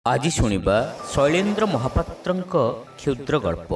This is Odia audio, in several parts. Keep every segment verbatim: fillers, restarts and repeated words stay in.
ଆଜି ଶୁଣିବା ଶୈଳେନ୍ଦ୍ର ମହାପାତ୍ରଙ୍କ କ୍ଷୁଦ୍ର ଗଳ୍ପ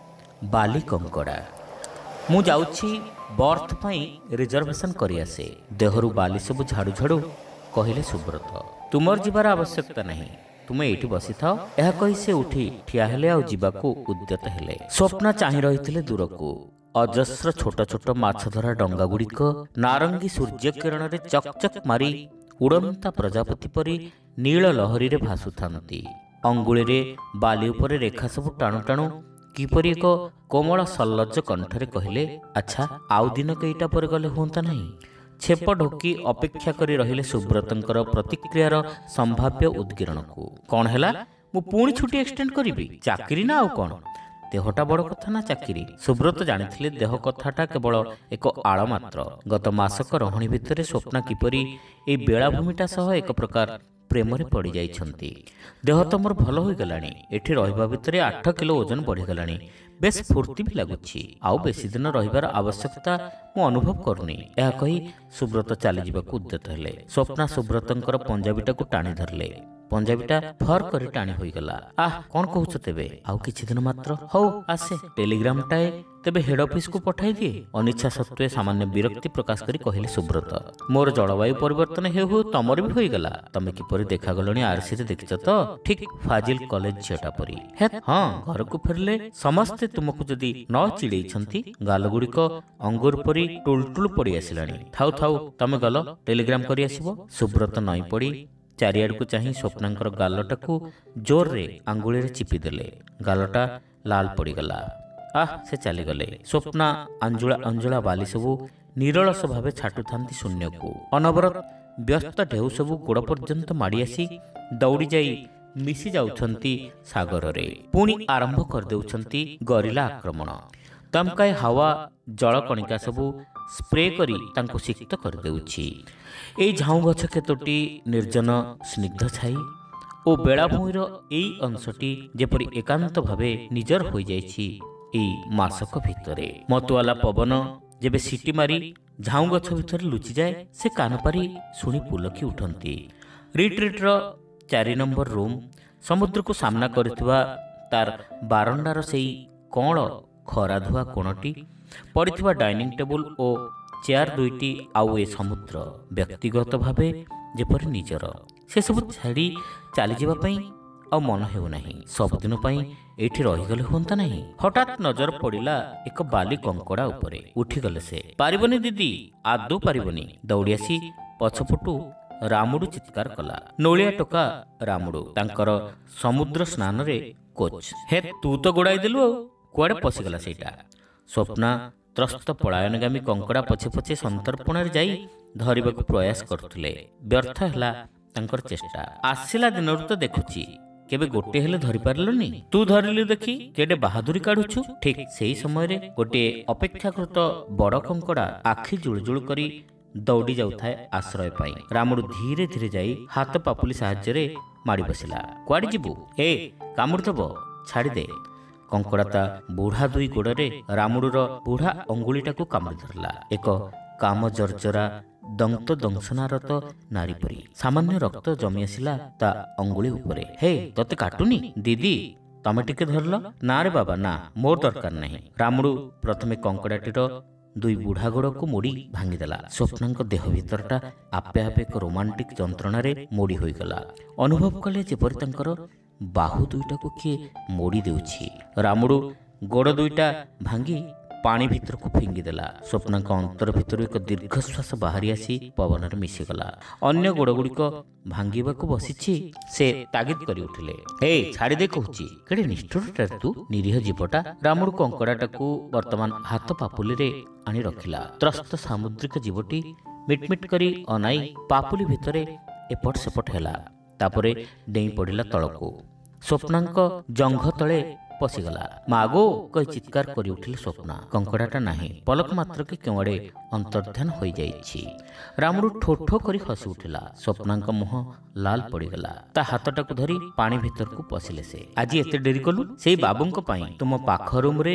ବାଲି କଙ୍କଡ଼ା। ମୁଁ ଯାଉଛି ବର୍ଥ ପାଇଁ ରିଜର୍ଭେସନ୍ କରିଆସେ। ଦେହରୁ ବାଲି ସବୁ ଝାଡ଼ୁ ଝାଡ଼ୁ କହିଲେ ସୁବ୍ରତ। ତୁମର ଯିବାର ଆବଶ୍ୟକତା ନାହିଁ, ତୁମେ ଏଇଠି ବସିଥାଅ। ଏହା କହି ସେ ଉଠି ଠିଆ ହେଲେ ଆଉ ଯିବାକୁ ଉଦ୍ୟତ ହେଲେ। ସ୍ୱପ୍ନା ଚାହିଁ ରହିଥିଲେ ଦୂରକୁ। ଅଜସ୍ର ଛୋଟ ଛୋଟ ମାଛ ଧରା ଡଙ୍ଗାଗୁଡ଼ିକ ନାରଙ୍ଗୀ ସୂର୍ଯ୍ୟ କିରଣରେ ଚକ୍ ଚକ୍ ମାରି ଉଡ଼ନ୍ତା ପ୍ରଜାପତି ପରି ନୀଳ ଲହରୀରେ ଭାସୁଥାନ୍ତି। ଅଙ୍ଗୁଳିରେ ବାଲି ଉପରେ ରେଖା ସବୁ ଟାଣୁ ଟାଣୁ କିପରି ଏକ କୋମଳ ସଲ୍ଲଜ କଣ୍ଠରେ କହିଲେ, ଆଚ୍ଛା, ଆଉ ଦିନ କେଇଟା ପରେ ଗଲେ ହୁଅନ୍ତା ନାହିଁ? ଛେପ ଢୋକି ଅପେକ୍ଷା କରି ରହିଲେ ସୁବ୍ରତଙ୍କର ପ୍ରତିକ୍ରିୟାର ସମ୍ଭାବ୍ୟ ଉଦ୍ଗୀରଣକୁ। କ'ଣ ହେଲା? ମୁଁ ପୁଣି ଛୁଟି ଏକ୍ସଟେଣ୍ଡ କରିବି? ଚାକିରି ନା ଆଉ କ'ଣ? ଦେହଟା ବଡ଼ କଥା ନା ଚାକିରି? ସୁବ୍ରତ ଜାଣିଥିଲେ ଦେହ କଥାଟା କେବଳ ଏକ ଆଳ ମାତ୍ର। ଗତ ମାସକ ରହଣି ଭିତରେ ସ୍ୱପ୍ନା କିପରି ଏହି ବେଳାଭୂମିଟା ସହ ଏକ ପ୍ରକାର ପ୍ରେମରେ ପଡ଼ିଯାଇଛନ୍ତି। ଦେହ ତ ମୋର ଭଲ ହୋଇଗଲାଣି। ଏଠି ରହିବା ଭିତରେ ଆଠ କିଲୋ ଓଜନ ବଢ଼ିଗଲାଣି। ବେଶ ଫୁର୍ତ୍ତି ବି ଲାଗୁଛି। ଆଉ ବେଶୀ ଦିନ ରହିବାର ଆବଶ୍ୟକତା ମୁଁ ଅନୁଭବ କରୁନି। ଏହା କହି ସୁବ୍ରତ ଚାଲିଯିବାକୁ ଉଦ୍ୟତ ହେଲେ। ସ୍ୱପ୍ନା ସୁବ୍ରତଙ୍କର ପଞ୍ଜାବୀଟାକୁ ଟାଣି ଧରିଲେ। ପଞ୍ଜାବୀଟା ଫର କରି ଟାଣି ହୋଇଗଲା। ଆଃ, କ'ଣ କହୁଛ ତେବେ? ଆଉ କିଛି ଦିନ ମାତ୍ର? ହଉ ଆସେ। ଟେଲିଗ୍ରାମଟାଏ ତେବେ ହେଡ୍ ଅଫିସକୁ ପଠାଇ ଦିଏ। ଅନିଚ୍ଛା ସତ୍ତ୍ୱେ ସାମାନ୍ୟ ବିରକ୍ତି ପ୍ରକାଶ କରି କହିଲେ ସୁବ୍ରତ। ମୋର ଜଳବାୟୁ ପରିବର୍ତ୍ତନ ହେଉ ହେଉ ତମର ବି ହୋଇଗଲା। ତମେ କିପରି ଦେଖାଗଲଣି ଆରସିରେ ଦେଖିଛ ତ? ଠିକ୍ ଫାଜିଲ କଲେଜ ଝିଅଟା ପରି। ହେ ହଁ, ଘରକୁ ଫେରିଲେ ସମସ୍ତେ ତୁମକୁ ଯଦି ନ ଚିଡ଼େଇଛନ୍ତି, ଗାଲଗୁଡ଼ିକ ଅଙ୍ଗୁର ପରି ଟୁଲଟୁଲ ପଡ଼ି ଆସିଲାଣି। ଥାଉ ଥାଉ, ତମେ ଗଲ ଟେଲିଗ୍ରାମ କରି ଆସିବ। ସୁବ୍ରତ ନଇଁ ପଡ଼ି ଚାରିଆଡ଼କୁ ଚାହିଁ ସ୍ୱପ୍ନାଙ୍କର ଗାଲଟାକୁ ଜୋରରେ ଆଙ୍ଗୁଳିରେ ଚିପିଦେଲେ। ଗାଲଟା ଲାଲ ପଡ଼ିଗଲା। ଆଃ, ସେ ଚାଲିଗଲେ। ସ୍ୱପ୍ନା ଆଞ୍ଜୁଳା ଅଞ୍ଜୁଳା ବାଲି ସବୁ ନିରଳସ ଭାବେ ଛାଟୁଥାନ୍ତି ଶୂନ୍ୟକୁ। ଅନବରତ ବ୍ୟସ୍ତ ଢେଉ ସବୁ ଗୋଡ଼ ପର୍ଯ୍ୟନ୍ତ ମାଡ଼ି ଆସି ଦୌଡ଼ି ଯାଇ ମିଶି ଯାଉଛନ୍ତି ସାଗରରେ। ପୁଣି ଆରମ୍ଭ କରିଦେଉଛନ୍ତି ଗରିଲା ଆକ୍ରମଣ। ଦମକାଏ ହାୱା ଜଳକଣିକା ସବୁ ସ୍ପ୍ରେ କରି ତାଙ୍କୁ ସିକ୍ତ କରିଦେଉଛି। ଏଇ ଝାଉଁ ଗଛ କେତୋଟି ନିର୍ଜନ ସ୍ନିଗ୍ଧ ଛାଇ ଓ ବେଳାଭୂମିର ଏଇ ଅଂଶଟି ଯେପରି ଏକାନ୍ତ ଭାବେ ନିଜର ହୋଇଯାଇଛି ଏଇ ମାସକ ଭିତରେ। ମତୁଆଲା ପବନ ଯେବେ ସିଟି ମାରି ଝାଉଁ ଗଛ ଭିତରେ ଲୁଚିଯାଏ, ସେ କାନ ପାରି ଶୁଣି ପୁଲକି ଉଠନ୍ତି। ରିଟ୍ରିଟ୍ର ଚାରି ନମ୍ବର ରୁମ୍, ସମୁଦ୍ରକୁ ସାମ୍ନା କରିଥିବା ତାର ବାରଣ୍ଡାର ସେଇ କଅଁଳ ଖରାଧୁଆ କୋଣଟି, ପଡ଼ିଥିବା ଡାଇନିଂ ଟେବୁଲ ଓ ଚେୟାର ଦୁଇଟି, ଆଉ ଏ ସମୁଦ୍ର ବ୍ୟକ୍ତିଗତ ଭାବେ ଯେପରି ନିଜର। ସେସବୁ ଛାଡ଼ି ଚାଲିଯିବା ପାଇଁ ଆଉ ମନ ହେଉନାହିଁ। ସବୁଦିନ ପାଇଁ ଏଇଠି ରହିଗଲେ ହୁଅନ୍ତା ନାହିଁ? ହଠାତ୍ ନଜର ପଡ଼ିଲା ଏକ ବାଲି କଙ୍କଡ଼ା ଉପରେ। ଉଠିଗଲେ ସେ। ପାରିବନି ଦିଦି, ଆଦୌ ପାରିବନି। ଦୌଡ଼ି ଆସି ପଛପଟୁ ରାମୁଡୁ ଚିତ୍କାର କଲା। ନୋଳିଆ ଟୋକା ରାମୁଡୁ, ତାଙ୍କର ସମୁଦ୍ର ସ୍ନାନରେ କୋଚ୍। ହେ, ତୁ ତ ଗୋଡ଼ାଇ ଦେଲୁ ଆଉ। କୁଆଡ଼େ ପଶିଗଲା ସେଇଟା? ସ୍ୱପ୍ନା ତ୍ରସ୍ତ ପଳାୟନଗାମୀ କଙ୍କଡ଼ା ପଛେ ପଛେ ସନ୍ତର୍ପଣରେ ଯାଇ ଧରିବାକୁ ପ୍ରୟାସ କରୁଥିଲେ। ବ୍ୟର୍ଥ ହେଲା ତାଙ୍କର ଚେଷ୍ଟା। ଆସିଲା ଦିନରୁ ତ ଦେଖୁଛି, କେବେ ଗୋଟିଏ ହେଲେ ଧରିପାରିଲନି? ତୁ ଧରିଲୁ ଦେଖି କେଡ଼େ ବାହାଦୁରୀ କାଢୁଛୁ। ଠିକ୍ ସେହି ସମୟରେ ଗୋଟିଏ ଅପେକ୍ଷାକୃତ ବଡ଼ କଙ୍କଡ଼ା ଆଖି ଜୁଳୁଜୁଳୁ କରି ଦୌଡ଼ି ଯାଉଥାଏ ଆଶ୍ରୟ ପାଇଁ। ରାମୁଡୁ ଧୀରେ ଧୀରେ ଯାଇ ହାତ ପାପୁଲି ସାହାଯ୍ୟରେ ମାଡ଼ି ବସିଲା। କୁଆଡ଼େ ଯିବୁ? ଏ, କାମୁଡ଼ି ଦେବ, ଛାଡ଼ିଦେ। କଙ୍କଡ଼ା ତା ବୁଢ଼ା ଦୁଇ ଗୋଡ଼ରେ ରାମୁଡୁର ବୁଢ଼ା ଅଙ୍ଗୁଳିଟାକୁ କାମୁଡ଼ି ଧରିଲା। ଏକ କାମ ଜର୍ଜରା ଦନ୍ତ ଦଂଶନାରତ ନାରୀ ପରି। ସାମାନ୍ୟ ରକ୍ତ ଜମି ଆସିଲା ତା ଅଙ୍ଗୁଳି ଉପରେ। ହେ, ତତେ କାଟୁନି? ଦିଦି, ତମେ ଟିକେ ଧରିଲ। ନା ରେ ବାବା, ନା, ମୋର ଦରକାର ନାହିଁ। ରାମୁଡୁ ପ୍ରଥମେ କଙ୍କଡ଼ାଟିର ଦୁଇ ବୁଢ଼ା ଗୋଡ଼କୁ ମୋଡ଼ି ଭାଙ୍ଗିଦେଲା। ସ୍ୱପ୍ନାଙ୍କ ଦେହ ଭିତରଟା ଆପେ ଆପେ ଏକ ରୋମାଣ୍ଟିକ ଯନ୍ତ୍ରଣାରେ ମୋଡ଼ି ହୋଇଗଲା। ଅନୁଭବ କଲେ ଯେପରି ତାଙ୍କର ବାହୁ ଦୁଇଟାକୁ କିଏ ମୋଡ଼ି ଦେଉଛି। ରାମୁଡୁ ଗୋଡ଼ ଦୁଇଟା ଭାଙ୍ଗି ପାଣି ଭିତରକୁ ଫିଙ୍ଗିଦେଲା। ସ୍ୱପ୍ନାଙ୍କ ଅନ୍ତର ଭିତରୁ ଏକ ଦୀର୍ଘଶ୍ୱାସ ବାହାରି ଆସି ପବନରେ ମିଶିଗଲା। ଅନ୍ୟ ଗୋଡ଼ଗୁଡ଼ିକ ଭାଙ୍ଗିବାକୁ ବସିଛି ସେ ତାଗିଦ କରି ଉଠିଲେ। ହେ, ଛାଡ଼ିଦେ କହୁଛି। କେଡ଼େ ନିଷ୍ଠୁରଟା ତୁ, ନିରୀହ ଜୀବଟା। ରାମୁଡୁ କଙ୍କଡ଼ାଟାକୁ ବର୍ତ୍ତମାନ ହାତ ପାପୁଲିରେ ଆଣି ରଖିଲା। ତ୍ରସ୍ତ ସାମୁଦ୍ରିକ ଜୀବଟି ମିଟମିଟ କରି ଅନାଇ ପାପୁଲି ଭିତରେ ଏପଟ ସେପଟ ହେଲା। ତାପରେ ଡେଇଁ ପଡ଼ିଲା ତଳକୁ। ସ୍ୱପ୍ନାଙ୍କ ଜଙ୍ଘ ତଳେ ପଶିଗଲା। ମାଗୋ କହି ଚିତ୍କାର କରି ଉଠିଲେ ସ୍ୱପ୍ନା। କଙ୍କଡ଼ାଟା ନାହିଁ। ପଲକ ମାତ୍ରକେ କେଉଁଆଡ଼େ ଅନ୍ତର୍ଦ୍ଧାନ ହୋଇଯାଇଛି। ରାମୁଡୁ ଠୋ ଠୋ କରି ହସି ଉଠିଲା। ସ୍ୱପ୍ନାଙ୍କ ମୁହଁ ଲାଲ ପଡ଼ିଗଲା। ତା ହାତଟାକୁ ଧରି ପାଣି ଭିତରକୁ ପଶିଲେ ସେ। ଆଜି ଏତେ ଡେରି କଲୁ? ସେଇ ବାବୁଙ୍କ ପାଇଁ ତୁମ ପାଖ ରୁମ୍ରେ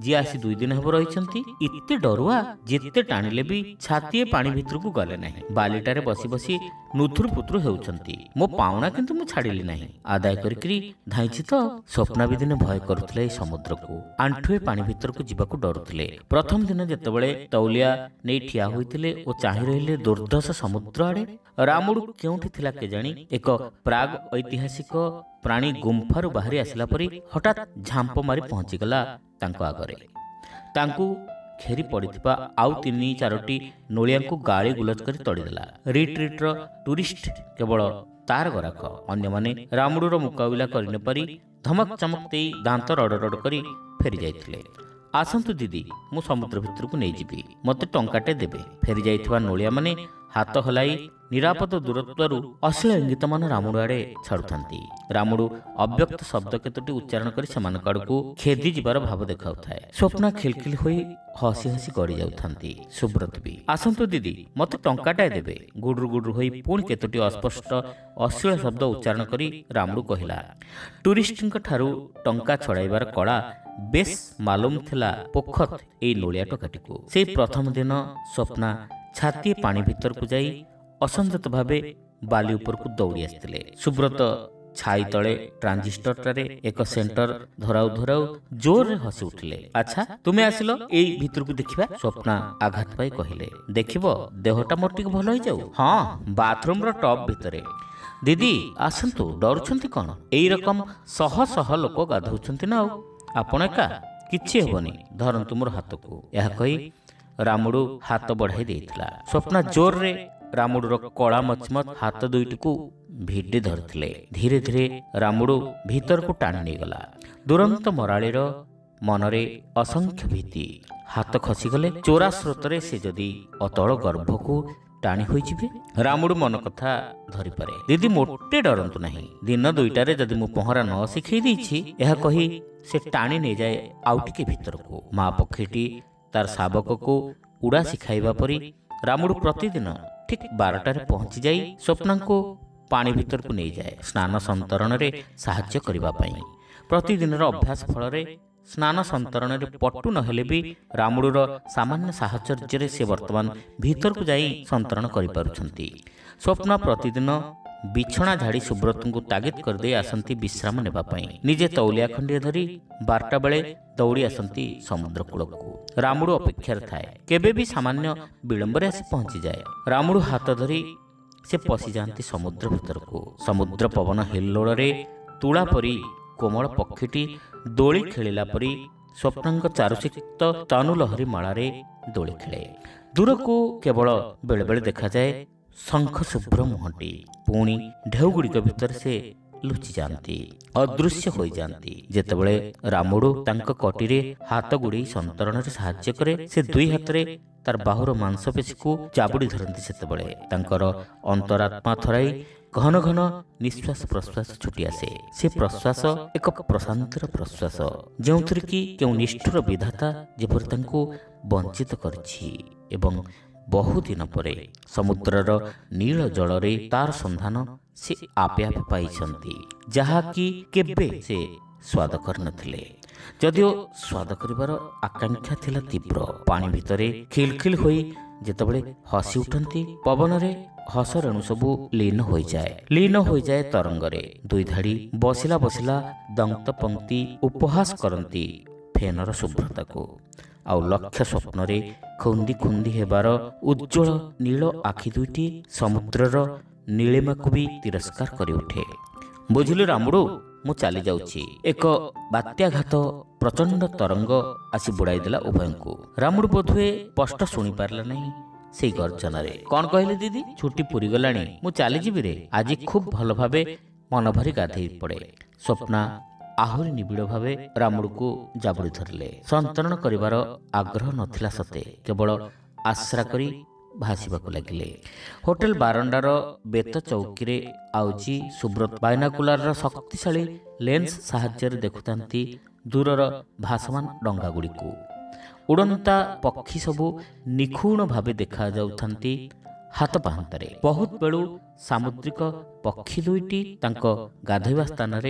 जी आसी दुई दिन ହେବ ରହିଛନ୍ତି ଏତେ ଡରୁଆ ଯେତେ ଟାଣିଲେ ବି ଛାତିଏ ପାଣି ଭିତରକୁ ଗଲେ ନାହିଁ। ବାଲିଟାରେ ବସି ବସି ନୁଥୁରୁ ପୁଥୁରୁ ହେଉଛନ୍ତି। ମୋ ପାଉଣା କିନ୍ତୁ ମୁଁ ଛାଡ଼ିଲି ନାହିଁ, ଆଦାୟ କରିକିରି ଧାଇଁଛି ତ। ସ୍ୱପ୍ନା ବି ଦିନେ ଭୟ କରୁଥିଲେ ଏହି ସମୁଦ୍ରକୁ, ଆଣ୍ଠୁଏ ପାଣି ଭିତରକୁ ଯିବାକୁ ଡରୁଥିଲେ। ପ୍ରଥମ ଦିନ ଯେତେବେଳେ ତଉଲିଆ ନେଇ ଠିଆ ହୋଇଥିଲେ ଓ ଚାହିଁ ରହିଲେ ଦୁର୍ଦ୍ଧର୍ଷ ସମୁଦ୍ର ଆଡ଼େ, ରାମୁଡୁ କେଉଁଠି ଥିଲା କେଜାଣି ଏକ ପ୍ରାଗ ଐତିହାସିକ ପ୍ରାଣୀ ଗୁମ୍ଫାରୁ ବାହାରି ଆସିଲା ପରି ହଠାତ୍ ଝାମ୍ପ ମାରି ପହଞ୍ଚିଗଲା ତାଙ୍କ ଆଗରେ। ତାଙ୍କୁ ଘେରି ପଡ଼ିଥିବା ଆଉ ତିନି ଚାରୋଟି ନୋଳିଆଙ୍କୁ ଗାଳି ଗୁଲଜ କରି ତଡ଼ିଦେଲା। ରିଟ୍ ରିଟ୍ର ଟୁରିଷ୍ଟ କେବଳ ତାର ଗରାଖ, ଅନ୍ୟମାନେ ରାମୁଡୁର ମୁକାବିଲା କରିନପାରି ଧମକ ଚମକ ଦେଇ ଦାନ୍ତ ରଡ଼ ରଡ଼ କରି ଫେରି ଯାଇଥିଲେ। ଆସନ୍ତୁ ଦିଦି, ମୁଁ ସମୁଦ୍ର ଭିତରକୁ ନେଇଯିବି, ମୋତେ ଟଙ୍କାଟେ ଦେବେ। ଫେରି ଯାଇଥିବା ନୋଳିଆମାନେ ହାତ ହଲାଇ ନିରାପଦ ଦୂରତ୍ୱରୁ ଅଶ୍ଳୀଳ ଇଙ୍ଗିତମାନ ରାମୁଡୁ ଆଡ଼େ ଛାଡ଼ୁଥାନ୍ତି। ରାମୁଡୁ ଅବ୍ୟକ୍ତ ଶବ୍ଦ କେତୋଟି ଉଚ୍ଚାରଣ କରି ସେମାନଙ୍କ ଆଡ଼କୁ ଖେଦି ଯିବାର ଭାବ ଦେଖାଉଥାଏ। ସ୍ୱପ୍ନା ଖିଲଖିଲ ହୋଇ ହସି ହସି ଗଡ଼ି ଯାଉଥାନ୍ତି। ସୁବ୍ରତ ବି ଆସନ୍ତୁ ଦିଦି, ମୋତେ ଟଙ୍କାଟାଏ ଦେବେ। ଗୁଡୁରୁ ଗୁଡୁରୁ ହୋଇ ପୁଣି କେତୋଟି ଅସ୍ପଷ୍ଟ ଅଶ୍ଳୀଳ ଶବ୍ଦ ଉଚ୍ଚାରଣ କରି ରାମୁଡୁ କହିଲା। ଟୁରିଷ୍ଟଙ୍କ ଠାରୁ ଟଙ୍କା ଛଡ଼ାଇବାର କଳା ବେଶ୍ ମାଲୁମ ଥିଲା ପୋଖତ ଏଇ ନୋଳିଆ ଟୋକାଟିକୁ। ସେଇ ପ୍ରଥମ ଦିନ ସ୍ୱପ୍ନା ଛାତିଏ ପାଣି ଭିତରକୁ ଯାଇ ଅସଂଯତ ଭାବେ ବାଲି ଉପରକୁ ଦୌଡ଼ି ଆସିଥିଲେ। ସୁବ୍ରତ ଛାଇ ତଳେ ଟ୍ରାଞ୍ଜିଷ୍ଟରଟାରେ ଏକ ସେଣ୍ଟର ଧରାଉ ଧରାଉ ଜୋରରେ ହସି ଉଠିଲେ। ଆଚ୍ଛା, ତୁମେ ଆସିଲ ଏଇ ଭିତରକୁ ଦେଖିବା? ସ୍ୱପ୍ନା ଆଘାତ ପାଇ କହିଲେ। ଦେଖିବ, ଦେହଟା ମୋର ଟିକେ ଭଲ ହେଇଯାଉ। ହଁ, ବାଥରୁମର ଟପ୍ ଭିତରେ। ଦିଦି ଆସନ୍ତୁ, ଡରୁଛନ୍ତି କ'ଣ? ଏଇ ରକମ ଶହ ଶହ ଲୋକ ଗାଧଉଛନ୍ତି ନା, ଆଉ ଆପଣ ଏକା? କିଛି ହେବନି, ଧରନ୍ତୁ ମୋର ହାତକୁ। ଏହା କହି ରାମୁଡୁ ହାତ ବଢ଼ାଇ ଦେଇଥିଲା। ସ୍ୱପ୍ନା ଜୋରରେ ରାମୁଡୁର କଳା ମଚମଚ ହାତ ଦୁଇଟିକୁ ଭିଡ଼ି ଧରିଥିଲେ। ଧୀରେ ଧୀରେ ରାମୁଡୁ ଭିତରକୁ ଟାଣି ନେଇଗଲା। ଦୁରନ୍ତ ମରାଳିର ମନରେ ଅସଂଖ୍ୟ ଭୀତି। ହାତ ଖସିଗଲେ ଚୋରା ସ୍ରୋତରେ ସେ ଯଦି ଅତଳ ଗର୍ଭକୁ ଟାଣି ହୋଇଯିବେ। ରାମୁଡୁ ମନ କଥା ଧରିପାରେ। ଦିଦି ମୋଟେ ଡରନ୍ତୁ ନାହିଁ, ଦିନ ଦୁଇଟାରେ ଯଦି ମୁଁ ପହଁରା ନ ଶିଖେଇ ଦେଇଛି, ଏହା କହି ସେ ଟାଣି ନେଇଯାଏ ଆଉ ଟିକେ ଭିତରକୁ। ମା ପକ୍ଷୀଟି ତାର ଶାବକକୁ ଉଡ଼ା ଶିଖାଇବା ପରି ରାମୁଡୁ ପ୍ରତିଦିନ ଠିକ୍ ବାରଟାରେ ପହଞ୍ଚି ଯାଇ ସ୍ୱପ୍ନାଙ୍କୁ ପାଣି ଭିତରକୁ ନେଇଯାଏ ସ୍ନାନ ସନ୍ତରଣରେ ସାହାଯ୍ୟ କରିବା ପାଇଁ। ପ୍ରତିଦିନର ଅଭ୍ୟାସ ଫଳରେ ସ୍ନାନ ସନ୍ତରଣରେ ପଟୁ ନହେଲେ ବି ରାମୁଡୁର ସାମାନ୍ୟ ସାହଚର୍ଯ୍ୟରେ ସେ ବର୍ତ୍ତମାନ ଭିତରକୁ ଯାଇ ସନ୍ତରଣ କରିପାରୁଛନ୍ତି। ସ୍ୱପ୍ନା ପ୍ରତିଦିନ ବିଛଣା ଝାଡ଼ି ସୁବ୍ରତଙ୍କୁ ତାଗିଦ କରିଦେଇ ଆସନ୍ତି ବିଶ୍ରାମ ନେବା ପାଇଁ। ନିଜେ ତଉଲିଆ ଖଣ୍ଡିଏ ଧରି ବାରଟା ବେଳେ ଦୌଡ଼ି ଆସନ୍ତି ସମୁଦ୍ର କୂଳକୁ। ରାମୁଡୁ ଅପେକ୍ଷାରେ ଥାଏ। କେବେ ବି ସାମାନ୍ୟ ବିଳମ୍ବରେ ଆସି ପହଞ୍ଚିଯାଏ। ରାମୁଡୁ ହାତ ଧରି ସେ ପଶିଯାଆନ୍ତି ସମୁଦ୍ର ଭିତରକୁ। ସମୁଦ୍ର ପବନ ହିଲ୍ଲୋଳରେ ତୁଳା ପରି କୋମଳ ପକ୍ଷୀଟି ଦୋଳି ଖେଳିଲା ପରି ସ୍ୱପ୍ନାଙ୍କ ଚାରୁସିକ୍ତ ତନୁଲହରୀ ମାଳାରେ ଦୋଳି ଖେଳେ। ଦୂରକୁ କେବଳ ବେଳେବେଳେ ଦେଖାଯାଏ ଶଙ୍ଖ ଶୁଭ୍ର ମୁହଁଟି। ପୁଣି ଢେଉଗୁଡ଼ିକ ଭିତରେ ସେ ଲୁଚି ଯାଆନ୍ତି, ଅଦୃଶ୍ୟ ହୋଇଯାଆନ୍ତି। ଯେତେବେଳେ ରାମୁଡୁ ତାଙ୍କ କଟିରେ ହାତ ଗୁଡ଼େଇ ସନ୍ତରଣରେ ସାହାଯ୍ୟ କରେ, ସେ ଦୁଇ ହାତରେ ତାର ବାହୁର ମାଂସପେଶୀକୁ ଚାବୁଡ଼ି ଧରନ୍ତି। ସେତେବେଳେ ତାଙ୍କର ଅନ୍ତରାତ୍ମା ଥରାଇ ଘନ ଘନ ନିଶ୍ୱାସ ପ୍ରଶ୍ୱାସ ଛୁଟି ଆସେ। ସେ ପ୍ରଶ୍ୱାସ ଏକ ପ୍ରଶାନ୍ତର ପ୍ରଶ୍ୱାସ, ଯେଉଁଥିରେ କି କେଉଁ ନିଷ୍ଠୁର ବିଧାତା ଯେପରି ତାଙ୍କୁ ବଞ୍ଚିତ କରିଛି ଏବଂ ବହୁଦିନ ପରେ ସମୁଦ୍ରର ନୀଳ ଜଳରେ ତାର ସନ୍ଧାନ ସେ ଆପେ ଆପେ ପାଇଛନ୍ତି, ଯାହାକି କେବେ ସେ ସ୍ୱାଦ କରିନଥିଲେ। ଯଦିଓ ସ୍ୱାଦ କରିବାର ଆକାଂକ୍ଷା ଥିଲା ତୀବ୍ର। ପାଣି ଭିତରେ ଖିଲଖିଲ ହୋଇ ଯେତେବେଳେ ହସି ଉଠନ୍ତି, ପବନରେ ହସ ରେଣୁ ସବୁ ଲୀନ ହୋଇଯାଏ ଲୀନ ହୋଇଯାଏ ତରଙ୍ଗରେ। ଦୁଇ ଧାଡ଼ି ବସିଲା ବସିଲା ଦନ୍ତ ପଙ୍କ୍ତି ଉପହାସ କରନ୍ତି ଫେନର ଶୁଭ୍ରତାକୁ। ଆଉ ଲକ୍ଷ ସ୍ୱପ୍ନରେ ଖୁନ୍ଦି ଖୁନ୍ଦି ହେବାର ଉଜ୍ଜ୍ୱଳ ନୀଳ ଆଖି ଦୁଇଟି ସମୁଦ୍ରର ନୀଳିମାକୁ ବି ତିରସ୍କାର କରି ଉଠେ। ବୁଝିଲୁ ରାମୁଡୁ, ମୁଁ ଚାଲି ଯାଉଛି। ଏକ ବାତ୍ୟାଘାତ ପ୍ରଚଣ୍ଡ ତରଙ୍ଗ ଆସି ବୁଡ଼ାଇ ଦେଲା ଉଭୟଙ୍କୁ। ରାମୁଡୁ ବୋଧହୁଏ ସ୍ପଷ୍ଟ ଶୁଣିପାରିଲା ନାହିଁ ସେଇ ଗର୍ଜନାରେ। କ'ଣ କହିଲେ ଦିଦି? ଛୁଟି ପୁରିଗଲାଣି, ମୁଁ ଚାଲିଯିବି ରେ। ଆଜି ଖୁବ୍ ଭଲ ଭାବେ ମନ ଭରି ଗାଧେଇ ପଡ଼େ। ସ୍ୱପ୍ନା ଆହୁରି ନିବିଡ଼ ଭାବେ ରାମୁଡୁକୁ ଜାବୁଡ଼ି ଧରିଲେ। ସନ୍ତରଣ କରିବାର ଆଗ୍ରହ ନଥିଲା ସତେ, କେବଳ ଆଶ୍ରା କରି ଭାସିବାକୁ ଲାଗିଲେ। ହୋଟେଲ ବାରଣ୍ଡାର ବେତ ଚୌକିରେ ଆଉଜି ସୁବ୍ରତ ବାଇନାକୁଲାରର ଶକ୍ତିଶାଳୀ ଲେନ୍ସ ସାହାଯ୍ୟରେ ଦେଖୁଥାନ୍ତି ଦୂରର ଭାସମାନ ଡଙ୍ଗାଗୁଡ଼ିକୁ। ଉଡ଼ନ୍ତା ପକ୍ଷୀ ସବୁ ନିଖୁଣ ଭାବେ ଦେଖାଯାଉଥାନ୍ତି ହାତ ପାହାନ୍ତାରେ। ବହୁତ ବେଳୁ ସାମୁଦ୍ରିକ ପକ୍ଷୀ ଦୁଇଟି ତାଙ୍କ ଗାଧୋଇବା ସ୍ଥାନରେ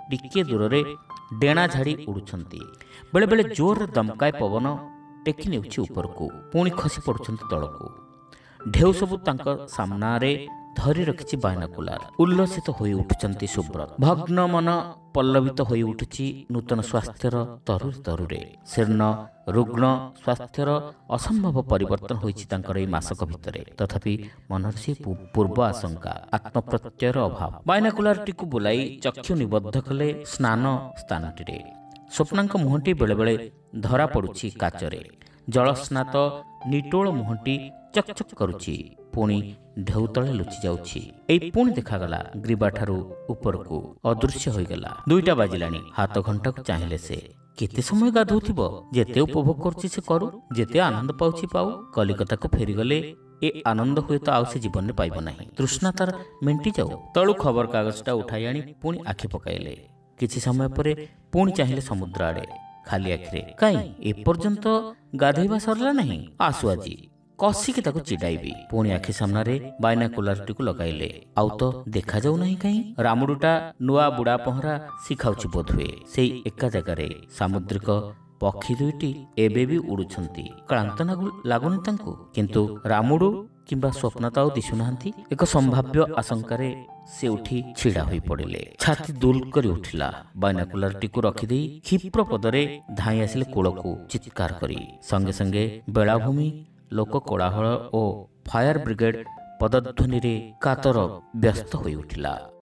ଟିକିଏ ଦୂରରେ ଡେଣା ଝାଡ଼ି ଉଡ଼ୁଛନ୍ତି। ବେଳେବେଳେ ଜୋରରେ ଦମକାଏ ପବନ ଟେକି ନେଉଛି ଉପରକୁ, ପୁଣି ଖସି ପଡ଼ୁଛନ୍ତି ତଳକୁ। ଢେଉ ସବୁ ତାଙ୍କ ସାମ୍ନାରେ ଧରି ରଖିଛି ବାଇନାକୁଲାର। ଉଲ୍ଲସିତ ହୋଇ ଉଠୁଛନ୍ତି ସୁବ୍ରତ। ଭଗ୍ନ ମନ ପଲ୍ଲବିତ ହୋଇ ଉଠୁଛି ନୂତନ ସ୍ୱାସ୍ଥ୍ୟର ତରୁରେ ତରୁରେ। ଶୀର୍ଣ୍ଣ ରୁଗ୍ଣ ସ୍ୱାସ୍ଥ୍ୟର ଅସମ୍ଭବ ପରିବର୍ତ୍ତନ ହୋଇଛି ତାଙ୍କର ଏହି ମାସକ ଭିତରେ। ତଥାପି ମନରେ ସେ ପୂର୍ବ ଆଶଙ୍କା, ଆତ୍ମପ୍ରତ୍ୟୟର ଅଭାବ। ବାଇନାକୁଲାରଟିକୁ ବୁଲାଇ ଚକ୍ଷୁ ନିବଦ୍ଧ କଲେ ସ୍ନାନ ସ୍ଥାନଟିରେ। ସ୍ୱପ୍ନାଙ୍କ ମୁହଁଟି ବେଳେବେଳେ ଧରା ପଡ଼ୁଛି କାଚରେ। ଜଳସ୍ନାତ ନିଟୋଳ ମୁହଁଟି ଚକଚକ କରୁଛି, ପୁଣି ଢେଉ ତଳେ ଲୁଚି ଯାଉଛି। ଏଇ ପୁଣି ଦେଖାଗଲା ଗ୍ରୀବାଠାରୁ ଉପରକୁ, ଅଦୃଶ୍ୟ ହୋଇଗଲା। ଦୁଇଟା ବାଜିଲାଣି। ହାତ ଘଣ୍ଟାକୁ ଚାହିଁଲେ ସେ। କେତେ ସମୟ ଗାଧୋଉଥିବ? ଯେତେ ଉପଭୋଗ କରୁଛି ସେ କରୁ, ଯେତେ ଆନନ୍ଦ ପାଉଛି ପାଉ। କଲିକତାକୁ ଫେରିଗଲେ ଏ ଆନନ୍ଦ ହୁଏତ ଆଉ ସେ ଜୀବନରେ ପାଇବ ନାହିଁ। ତୃଷ୍ଣା ତାର ମେଣ୍ଟି ଯାଉ। ତଳୁ ଖବରକାଗଜଟା ଉଠାଇ ଆଣି ପୁଣି ଆଖି ପକାଇଲେ। କିଛି ସମୟ ପରେ ପୁଣି ଚାହିଁଲେ ସମୁଦ୍ର ଆଡ଼େ ଖାଲି ଆଖିରେ। କାହିଁ ଏପର୍ଯ୍ୟନ୍ତ ଗାଧୋଇବା ସରିଲା ନାହିଁ? ଆସୁ ଆଜି କଷିକି ତାକୁ ଚିଡ଼ାଇବି। ପୁଣି ଆଖି ସାମ୍ନାରେ ବାଇନାକୁଲାରଟିକୁ ଲଗାଇଲେ। ଆଉ ତ ଦେଖାଯାଉ ନାହିଁ କାହିଁ? ରାମୁଡୁଟା ନୂଆ ବୁଡ଼ା ପହଁରା ଶିଖାଉଛି ବୋଧହୁଏ ସେଇ ଏକା ଜାଗାରେ। ସାମୁଦ୍ରିକ ପକ୍ଷୀ ଦୁଇଟି ଏବେ ବି ଉଡୁଛନ୍ତି। କ୍ଳାନ୍ତ ଲାଗୁନି ତାଙ୍କୁ? କିନ୍ତୁ ରାମୁଡୁ କିମ୍ବା ସ୍ୱପ୍ନ ତ ଆଉ ଦିଶୁନାହାନ୍ତି। ଏକ ସମ୍ଭାବ୍ୟ ଆଶଙ୍କାରେ ସେ ଉଠି ଛିଡ଼ା ହୋଇ ପଡ଼ିଲେ। ଛାତି ଦୁଲ କରି ଉଠିଲା। ବାଇନାକୁଲାରଟିକୁ ରଖିଦେଇ କ୍ଷିପ୍ର ପଦରେ ଧାଇଁ ଆସିଲେ କୂଳକୁ ଚିତ୍କାର କରି। ସଙ୍ଗେ ସଙ୍ଗେ ବେଳାଭୂମି, ଲୋକ କୋଳାହଳ ଓ ଫାୟାର ବ୍ରିଗେଡ୍ ପଦଧ୍ୱନିରେ କାତର ବ୍ୟସ୍ତ ହୋଇ ଉଠିଲା।